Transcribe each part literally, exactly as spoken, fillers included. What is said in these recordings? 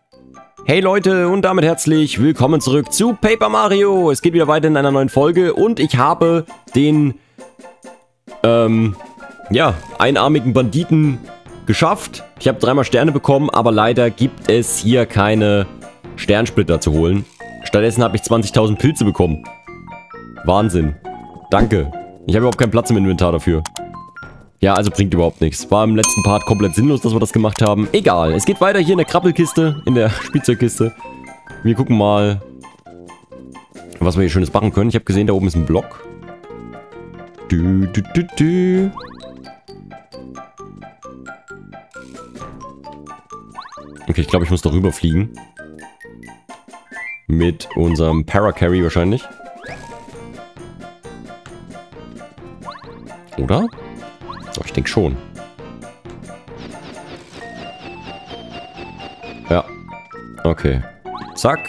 Hey Leute und damit herzlich willkommen zurück zu Paper Mario. Es geht wieder weiter in einer neuen Folge und ich habe den, ähm, ja, einarmigen Banditen geschafft. Ich habe dreimal Sterne bekommen, aber leider gibt es hier keine Sternsplitter zu holen. Stattdessen habe ich zwanzigtausend Pilze bekommen. Wahnsinn. Danke. Ich habe überhaupt keinen Platz im Inventar dafür. Ja, also bringt überhaupt nichts. War im letzten Part komplett sinnlos, dass wir das gemacht haben. Egal, es geht weiter hier in der Krabbelkiste, in der Spielzeugkiste. Wir gucken mal, was wir hier Schönes machen können. Ich habe gesehen, da oben ist ein Block. Du, du, du, du. Okay, ich glaube, ich muss da rüberfliegen. Mit unserem Paracarry wahrscheinlich. Oder? So, ich denke schon. Ja. Okay. Zack.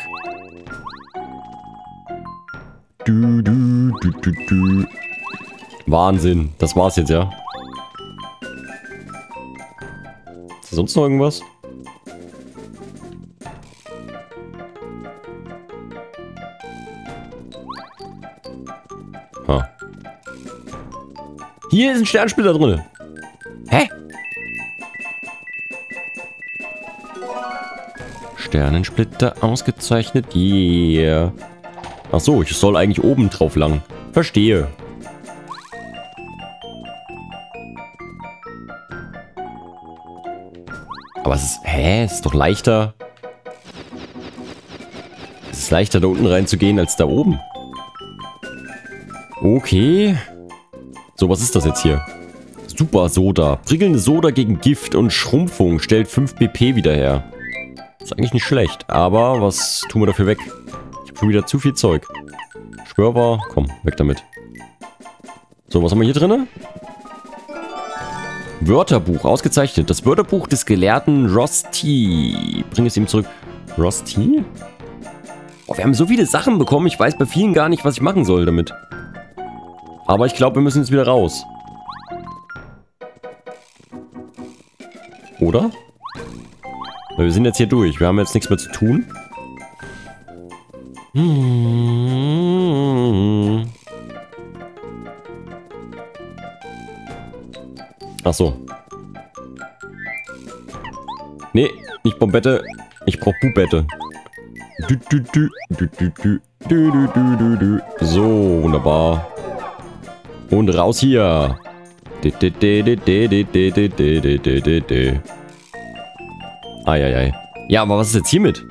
Du, du, du, du, du. Wahnsinn. Das war's jetzt, ja. Ist da sonst noch irgendwas? Ha. Hier ist ein Sternsplitter drin. Hä? Sternensplitter ausgezeichnet. Yeah. Ach so, ich soll eigentlich oben drauf lang. Verstehe. Aber es ist... Hä? Es ist doch leichter... Es ist leichter, da unten reinzugehen, als da oben. Okay. So, was ist das jetzt hier? Super Soda. Prickelnde Soda gegen Gift und Schrumpfung. Stellt fünf B P wieder her. Ist eigentlich nicht schlecht. Aber was tun wir dafür weg? Ich habe schon wieder zu viel Zeug. Schwörbar. Komm, weg damit. So, was haben wir hier drin? Wörterbuch. Ausgezeichnet. Das Wörterbuch des Gelehrten Rosti. Bring es ihm zurück. Rosti? Oh, wir haben so viele Sachen bekommen. Ich weiß bei vielen gar nicht, was ich machen soll damit. Aber ich glaube, wir müssen jetzt wieder raus. Oder? Weil wir sind jetzt hier durch. Wir haben jetzt nichts mehr zu tun. Ach so. Nee, nicht Bombette. Ich brauche Bubette. Du, du, du, du, du, du, du, du, du, du. So, wunderbar. Und raus hier. Eieiei. Ja, aber was ist jetzt hiermit?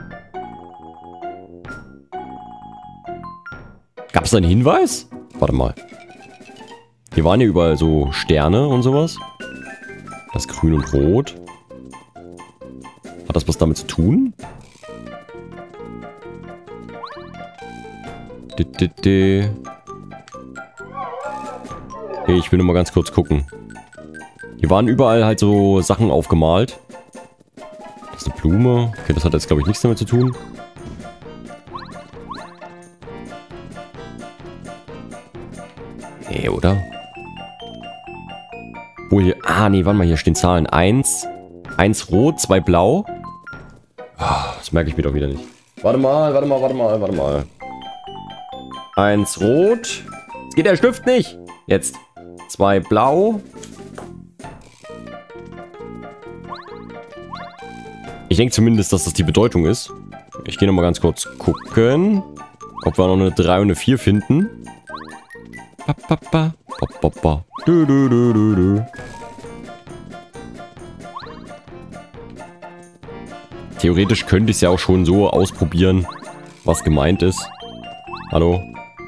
Gab es da einen Hinweis? Warte mal. Hier waren ja überall so Sterne und sowas. Das Grün und Rot. Hat das was damit zu tun? Ich will nur mal ganz kurz gucken. Hier waren überall halt so Sachen aufgemalt. Das ist eine Blume. Okay, das hat jetzt, glaube ich, nichts damit zu tun. Nee, oder? Wo hier... Ah, nee, warte mal, hier stehen Zahlen. Eins. Eins rot, zwei blau. Oh, das merke ich mir doch wieder nicht. Warte mal, warte mal, warte mal, warte mal. Eins rot. Jetzt geht der Stift nicht. Jetzt. Zwei blau. Ich denke zumindest, dass das die Bedeutung ist. Ich gehe nochmal ganz kurz gucken, ob wir noch eine drei und eine vier finden. Ba, ba, ba. Ba, ba, ba. Du, du, du, du, du. Theoretisch könnte ich es ja auch schon so ausprobieren, was gemeint ist. Hallo?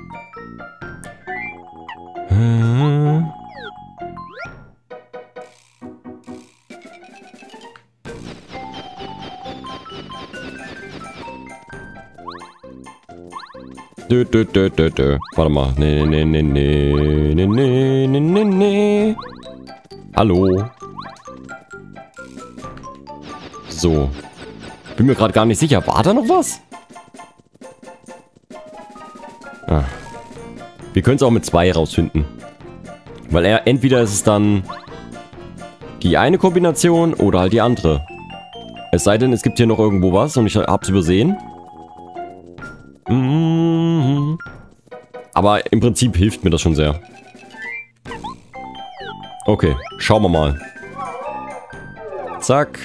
Dö, dö, dö, dö, dö. Warte mal. Nee, nee, nee, nee, nee, nee, nee, nee, nee. Hallo. So. Bin mir gerade gar nicht sicher. War da noch was? Ah. Wir können es auch mit zwei rausfinden. Weil er, entweder ist es dann die eine Kombination oder halt die andere. Es sei denn, es gibt hier noch irgendwo was und ich hab's übersehen. Mhm. Aber im Prinzip hilft mir das schon sehr. Okay, schauen wir mal. Zack.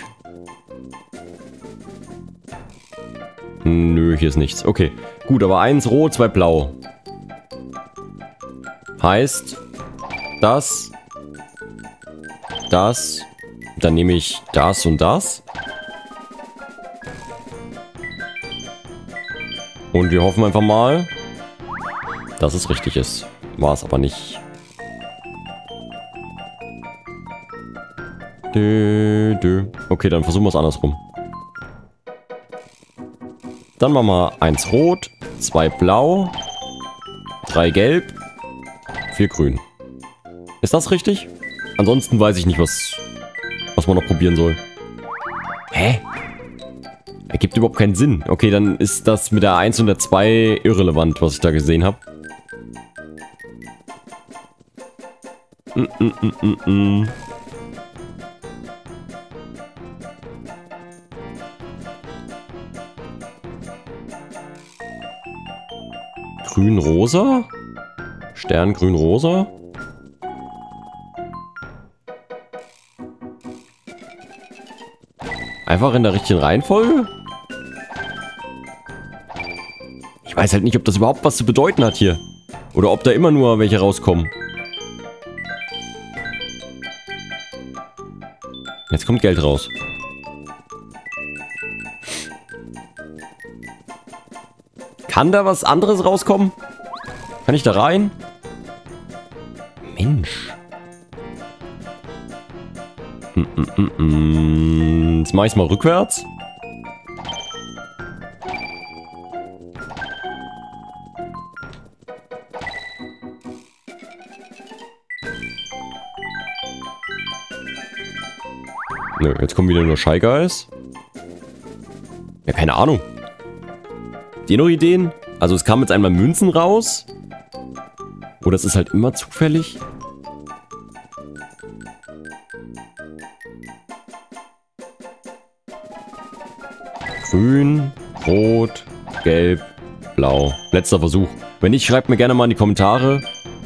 Nö, hier ist nichts. Okay, gut, aber eins rot, zwei blau. Heißt, das, das, dann nehme ich das und das. Und wir hoffen einfach mal, dass es richtig ist. War es aber nicht. Dö, dö. Okay, dann versuchen wir es andersrum. Dann machen wir eins rot, zwei blau, drei gelb, vier grün. Ist das richtig? Ansonsten weiß ich nicht, was, was man noch probieren soll. Hä? Ergibt überhaupt keinen Sinn. Okay, dann ist das mit der eins und der zwei irrelevant, was ich da gesehen habe. Mm, mm, mm, mm, mm. Grün-rosa? Stern grün-rosa? Einfach in der richtigen Reihenfolge? Ich weiß halt nicht, ob das überhaupt was zu bedeuten hat hier. Oder ob da immer nur welche rauskommen. Jetzt kommt Geld raus. Kann da was anderes rauskommen? Kann ich da rein? Mensch. Mm, mm, mm, mm. Jetzt mache ich es mal rückwärts. Nö, jetzt kommen wieder nur Shy Guys. Ja, keine Ahnung. Die noch Ideen? Also es kamen jetzt einmal Münzen raus. Oder es ist halt immer zufällig. Grün, Rot, Gelb, Blau. Letzter Versuch. Wenn nicht, schreibt mir gerne mal in die Kommentare.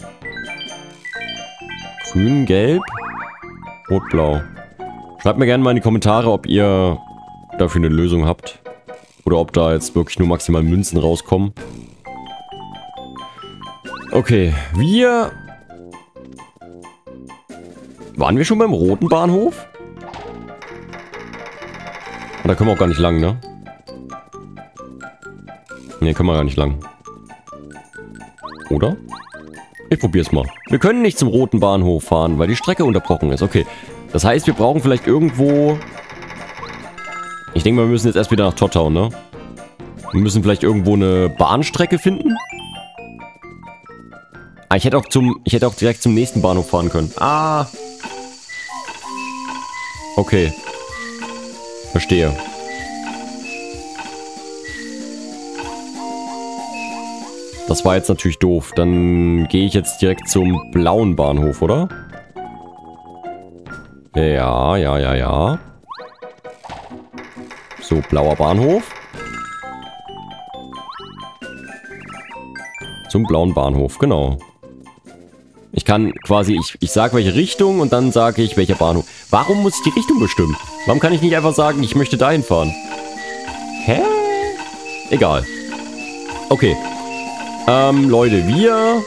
Grün, Gelb, Rot, Blau. Schreibt mir gerne mal in die Kommentare, ob ihr dafür eine Lösung habt. Oder ob da jetzt wirklich nur maximal Münzen rauskommen. Okay, wir... Waren wir schon beim roten Bahnhof? Da können wir auch gar nicht lang, ne? Ne, können wir gar nicht lang. Oder? Ich probier's mal. Wir können nicht zum roten Bahnhof fahren, weil die Strecke unterbrochen ist. Okay. Das heißt, wir brauchen vielleicht irgendwo... Ich denke mal, wir müssen jetzt erst wieder nach Tottau, ne? Wir müssen vielleicht irgendwo eine Bahnstrecke finden. Ah, ich hätte auch zum... Ich hätte auch direkt zum nächsten Bahnhof fahren können. Ah. Okay. Verstehe. Das war jetzt natürlich doof. Dann gehe ich jetzt direkt zum blauen Bahnhof, oder? Ja, ja, ja, ja. So, blauer Bahnhof. Zum blauen Bahnhof, genau. Ich kann quasi, ich, ich sage welche Richtung und dann sage ich welcher Bahnhof. Warum muss ich die Richtung bestimmen? Warum kann ich nicht einfach sagen, ich möchte dahin fahren? Hä? Egal. Okay. Ähm, Leute, wir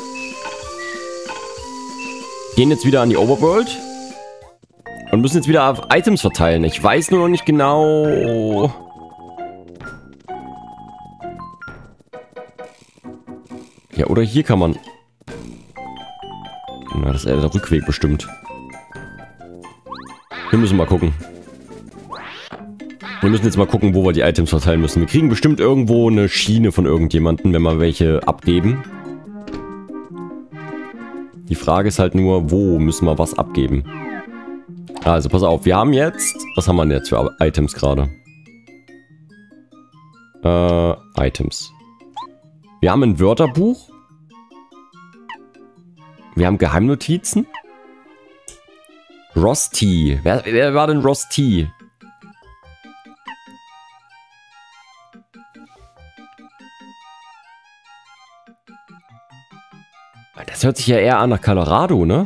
gehen jetzt wieder an die Overworld und müssen jetzt wieder auf Items verteilen. Ich weiß nur noch nicht genau... Ja, oder hier kann man... Na, das ist eher der Rückweg bestimmt. Wir müssen mal gucken. Wir müssen jetzt mal gucken, wo wir die Items verteilen müssen. Wir kriegen bestimmt irgendwo eine Schiene von irgendjemandem, wenn wir welche abgeben. Die Frage ist halt nur, wo müssen wir was abgeben? Also, pass auf, wir haben jetzt... Was haben wir denn jetzt für Items gerade? Äh, Items. Wir haben ein Wörterbuch. Wir haben Geheimnotizen. Ross T. Wer, wer war denn Ross T? Das hört sich ja eher an nach Colorado, ne?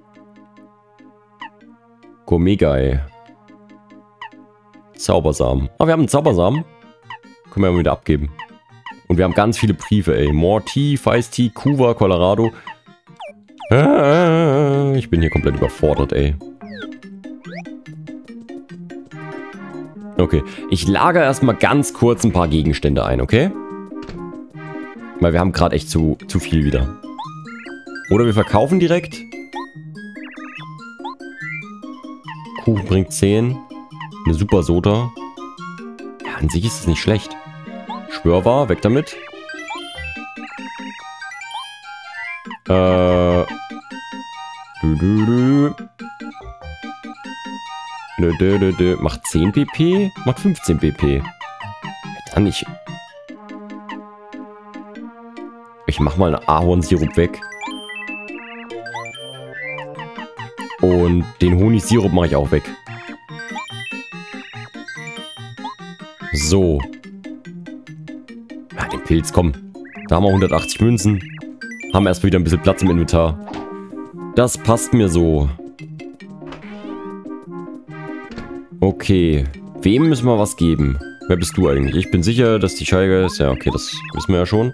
Gourmet-Guy. Zaubersamen. Ah, wir haben einen Zaubersamen. Können wir ja mal wieder abgeben. Und wir haben ganz viele Briefe, ey. More Tea, Feist Tea, Kuva, Colorado. Ah, ich bin hier komplett überfordert, ey. Okay, ich lagere erstmal ganz kurz ein paar Gegenstände ein, okay? Weil wir haben gerade echt zu, zu viel wieder. Oder wir verkaufen direkt. Kuchen bringt zehn. Eine super Soda. Ja, an sich ist es nicht schlecht. Schwörbar, weg damit. Äh. Du, du, du. Dö, dö, dö, dö. Macht zehn pp, macht fünfzehn pp. Dann ich. Ich mach mal einen Ahornsirup weg. Und den Honigsirup mache ich auch weg. So. Ja, den Pilz, komm. Da haben wir hundertachtzig Münzen. Haben erst wieder ein bisschen Platz im Inventar. Das passt mir so. Okay. Wem müssen wir was geben? Wer bist du eigentlich? Ich bin sicher, dass die Scheige ist. Ja, okay, das wissen wir ja schon.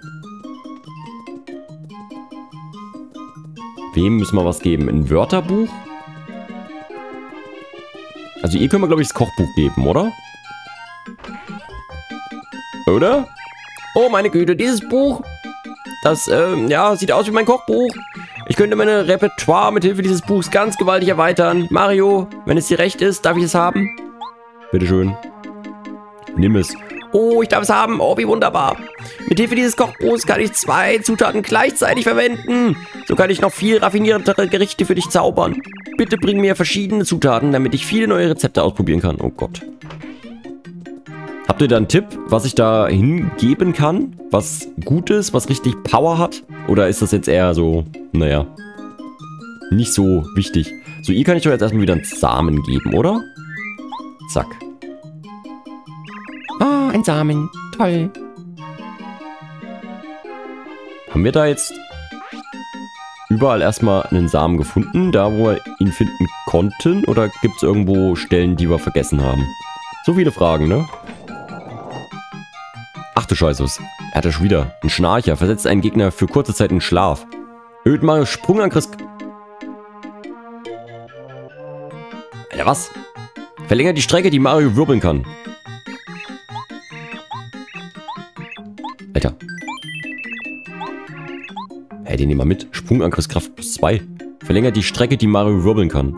Wem müssen wir was geben? Ein Wörterbuch? Also ihr könnt mir, glaube ich, das Kochbuch geben, oder? Oder? Oh, meine Güte, dieses Buch. Das, ähm, ja, sieht aus wie mein Kochbuch. Ich könnte meine Repertoire mit Hilfe dieses Buchs ganz gewaltig erweitern. Mario, wenn es dir recht ist, darf ich es haben? Bitteschön. Nimm es. Oh, ich darf es haben. Oh, wie wunderbar. Mit Hilfe dieses Kochbuchs kann ich zwei Zutaten gleichzeitig verwenden. So kann ich noch viel raffiniertere Gerichte für dich zaubern. Bitte bring mir verschiedene Zutaten, damit ich viele neue Rezepte ausprobieren kann. Oh Gott. Habt ihr da einen Tipp, was ich da hingeben kann? Was gut ist, was richtig Power hat? Oder ist das jetzt eher so, naja, nicht so wichtig? So, ihr kann ich doch jetzt erstmal wieder einen Samen geben, oder? Zack. Ah, ein Samen. Toll. Haben wir da jetzt überall erstmal einen Samen gefunden, da wo wir ihn finden konnten? Oder gibt es irgendwo Stellen, die wir vergessen haben? So viele Fragen, ne? Ach du Scheiße, was? Er hat ja schon wieder. Ein Schnarcher. Versetzt einen Gegner für kurze Zeit in Schlaf. Erhöht Marios Sprungangriff. Alter, was? Verlängert die Strecke, die Mario wirbeln kann. Alter. Hey, den nehmen wir mit. Sprungangriffskraft plus zwei. Verlängert die Strecke, die Mario wirbeln kann.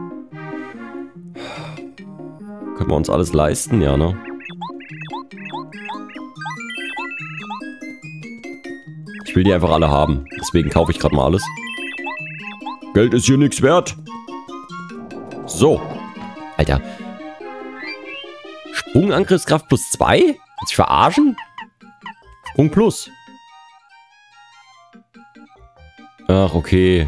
Können wir uns alles leisten? Ja, ne? Ich will die einfach alle haben. Deswegen kaufe ich gerade mal alles. Geld ist hier nichts wert. So. Alter. Sprungangriffskraft plus zwei? Willst du dich verarschen? Sprung plus. Ach, okay.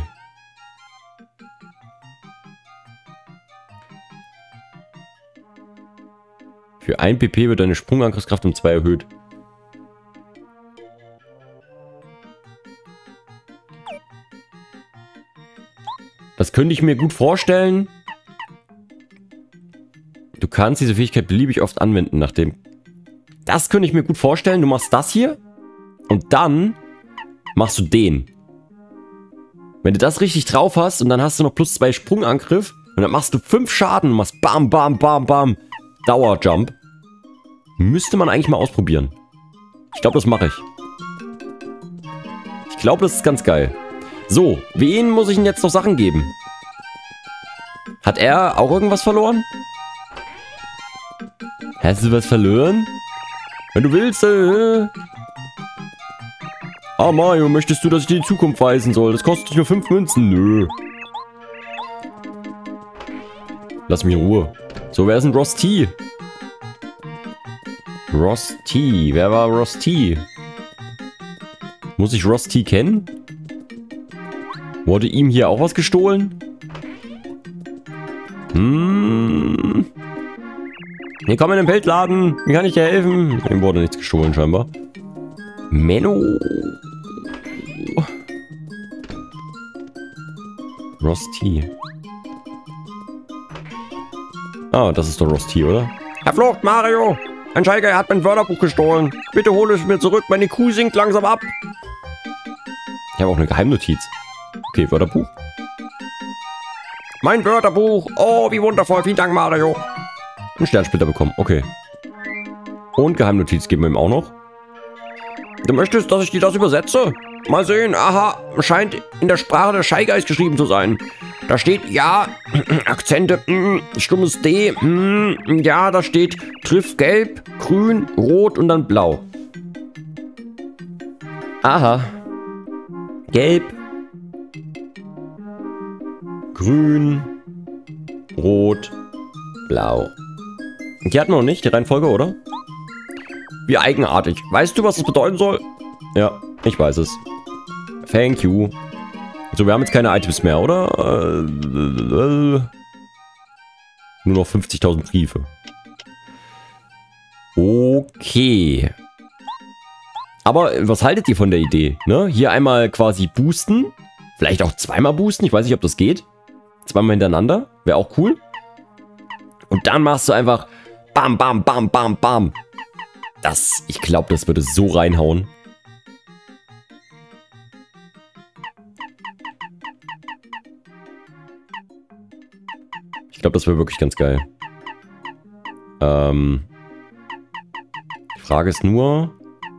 Für ein pp wird deine Sprungangriffskraft um zwei erhöht. Das könnte ich mir gut vorstellen. Du kannst diese Fähigkeit beliebig oft anwenden, nachdem... Das könnte ich mir gut vorstellen. Du machst das hier. Und dann machst du den. Wenn du das richtig drauf hast und dann hast du noch plus zwei Sprungangriff und dann machst du fünf Schaden und machst bam, bam, bam, bam. Dauerjump. Müsste man eigentlich mal ausprobieren. Ich glaube, das mache ich. Ich glaube, das ist ganz geil. So, wen muss ich denn jetzt noch Sachen geben? Hat er auch irgendwas verloren? Hast du was verloren? Wenn du willst, äh... Ah, Mario, möchtest du, dass ich dir die Zukunft weisen soll? Das kostet dich nur fünf Münzen. Nö. Lass mich in Ruhe. So, wer ist denn Ross T? Ross T. Wer war Ross T? Muss ich Ross T kennen? Wurde ihm hier auch was gestohlen? Hm. Hier komm in den Pelzladen. Wie kann ich dir helfen? Ihm wurde nichts gestohlen scheinbar. Menno. Rosti. Ah, das ist doch Rosti, oder? Herr Flucht, Mario! Ein Schalker hat mein Wörterbuch gestohlen. Bitte hole es mir zurück, meine Kuh sinkt langsam ab. Ich habe auch eine Geheimnotiz. Okay, Wörterbuch. Mein Wörterbuch! Oh, wie wundervoll! Vielen Dank, Mario! Einen Sternsplitter bekommen, okay. Und Geheimnotiz geben wir ihm auch noch. Du möchtest, dass ich dir das übersetze? Mal sehen, aha, scheint in der Sprache der Scheigeist geschrieben zu sein. Da steht, ja, Akzente, mm, stummes D, mm, ja, da steht, triff gelb, grün, rot und dann blau. Aha. Gelb, grün, rot, blau. Die hatten wir noch nicht, die Reihenfolge, oder? Wie eigenartig. Weißt du, was das bedeuten soll? Ja, ich weiß es. Thank you. So, wir haben jetzt keine Items mehr, oder? Äh, äh, nur noch fünfzigtausend Briefe. Okay. Aber was haltet ihr von der Idee? Ne? Hier einmal quasi boosten. Vielleicht auch zweimal boosten. Ich weiß nicht, ob das geht. Zweimal hintereinander. Wäre auch cool. Und dann machst du einfach bam, bam, bam, bam, bam. Das, ich glaube, das würde so reinhauen. Ich glaube, das wäre wirklich ganz geil. Ähm, die Frage ist nur,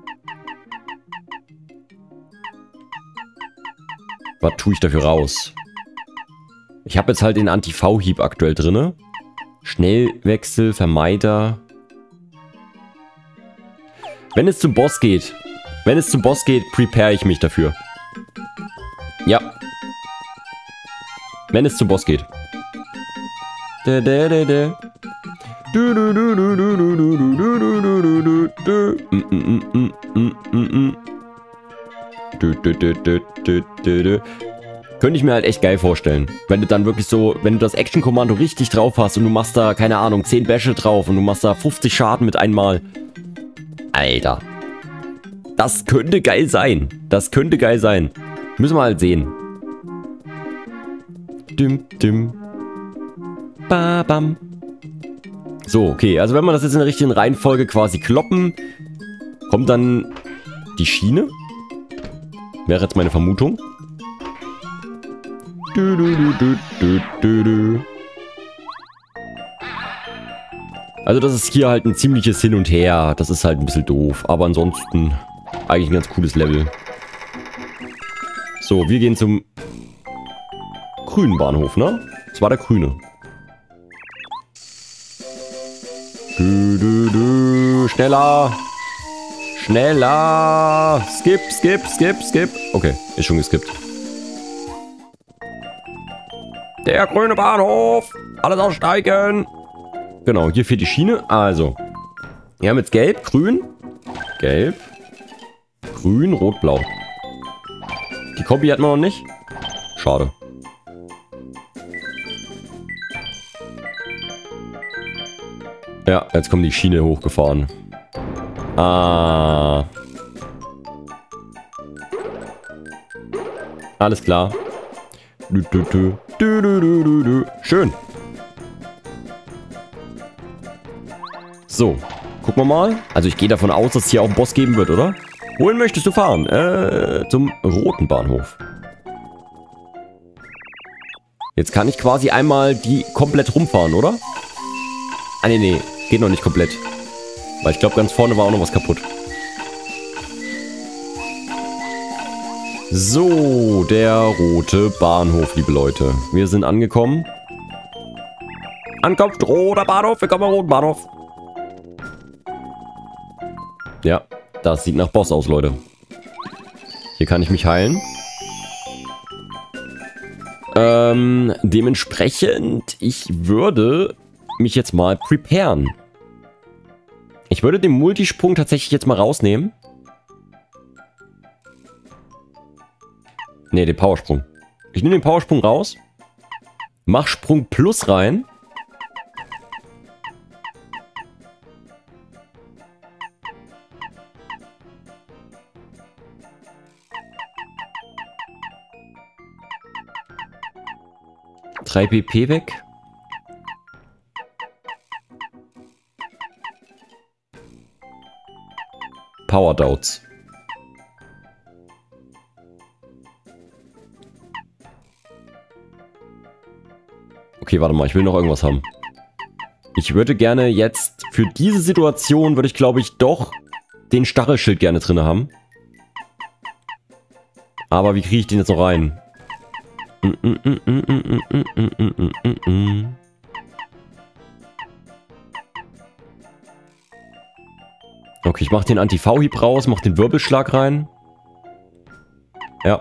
was tue ich dafür raus? Ich habe jetzt halt den Anti-V-Hieb aktuell drin. Schnellwechsel, Vermeider. Wenn es zum Boss geht, wenn es zum Boss geht, prepare ich mich dafür. Ja. Wenn es zum Boss geht. Da, da, da, da. Du, du, du, du, du, du, du, du, du, du, du. Mm, mm, mm, mm, mm, mm. Du, du, du, du, du, du, du. Könnte ich mir halt echt geil vorstellen. Wenn du dann wirklich so, wenn du das Action-Kommando richtig drauf hast und du machst da, keine Ahnung, zehn Bäsche drauf und du machst da fünfzig Schaden mit einmal. Alter. Das könnte geil sein. Das könnte geil sein. Müssen wir halt sehen. Dim, dim. Ba, bam. So, okay. Also wenn wir das jetzt in der richtigen Reihenfolge quasi kloppen, kommt dann die Schiene. Wäre jetzt meine Vermutung. Du, du, du, du, du, du, du. Also das ist hier halt ein ziemliches Hin und Her. Das ist halt ein bisschen doof. Aber ansonsten eigentlich ein ganz cooles Level. So, wir gehen zum grünen Bahnhof, ne? Das war der grüne. Du, du, du. Schneller. Schneller. Skip, skip, skip, skip. Okay, ist schon geskippt. Der grüne Bahnhof. Alles aussteigen. Genau, hier fehlt die Schiene. Also, wir haben jetzt gelb, grün, gelb, grün, rot, blau. Die Kombi hatten wir noch nicht. Schade. Ja, jetzt kommt die Schiene hochgefahren. Ah. Alles klar. Du, du, du. Du, du, du, du, du. Schön. So, gucken wir mal. Also ich gehe davon aus, dass es hier auch einen Boss geben wird, oder? Wohin möchtest du fahren? Äh, zum roten Bahnhof. Jetzt kann ich quasi einmal die komplett rumfahren, oder? Ah, nee, nee. Geht noch nicht komplett. Weil ich glaube, ganz vorne war auch noch was kaputt. So, der rote Bahnhof, liebe Leute. Wir sind angekommen. Ankunft, roter Bahnhof. Willkommen am roten Bahnhof. Ja, das sieht nach Boss aus, Leute. Hier kann ich mich heilen. Ähm, dementsprechend, ich würde mich jetzt mal preparen. Ich würde den Multisprung tatsächlich jetzt mal rausnehmen. Ne, den Powersprung. Ich nehme den Powersprung raus. Mach Sprung Plus rein. drei B P weg. Power Doubts. Okay, warte mal, ich will noch irgendwas haben. Ich würde gerne jetzt, für diese Situation würde ich glaube ich doch den Stachelschild gerne drin haben. Aber wie kriege ich den jetzt noch rein? Okay, ich mache den Anti-V-Hieb raus, mache den Wirbelschlag rein. Ja.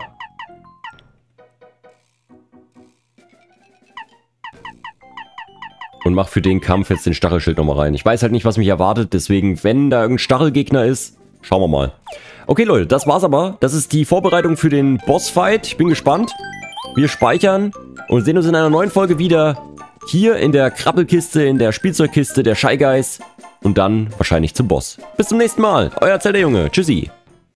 Und mach für den Kampf jetzt den Stachelschild nochmal rein. Ich weiß halt nicht, was mich erwartet, deswegen, wenn da irgendein Stachelgegner ist, schauen wir mal. Okay, Leute, das war's aber. Das ist die Vorbereitung für den Bossfight. Ich bin gespannt. Wir speichern und sehen uns in einer neuen Folge wieder. Hier in der Krabbelkiste, in der Spielzeugkiste der Shy Guys. Und dann wahrscheinlich zum Boss. Bis zum nächsten Mal. Euer Zelda Junge. Tschüssi.